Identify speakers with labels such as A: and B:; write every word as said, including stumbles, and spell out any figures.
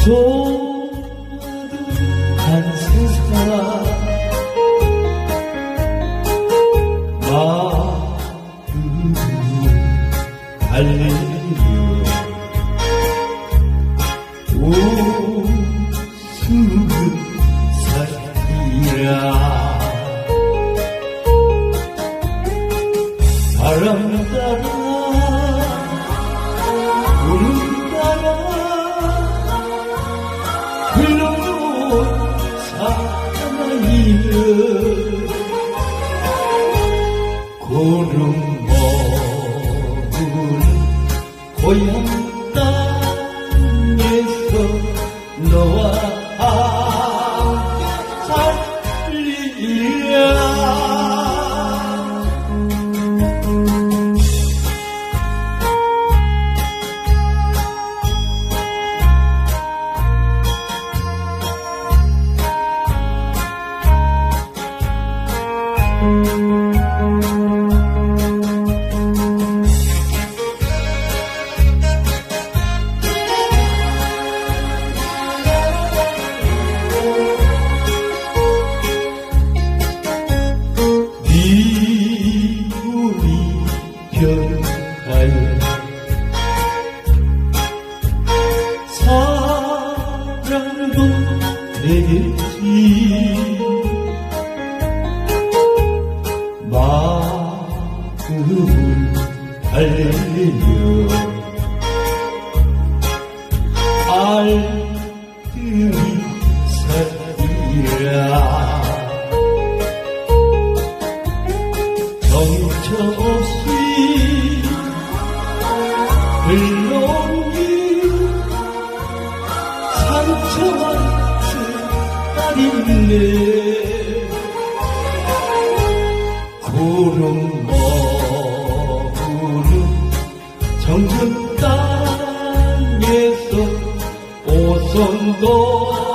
A: 좋아득한 세상 마음을 달래며 웃음을 살리라 바람 따라 구름 따라 흘러온 사나이는 구름 머무는 고향 땅에서 너와 함께 살리라 사랑도 되겠지 마음을 달래며 알뜰히 살리라 정처없이 흘러온 상처만 쓰다리네 구름 머무는 정전 땅에서 오손도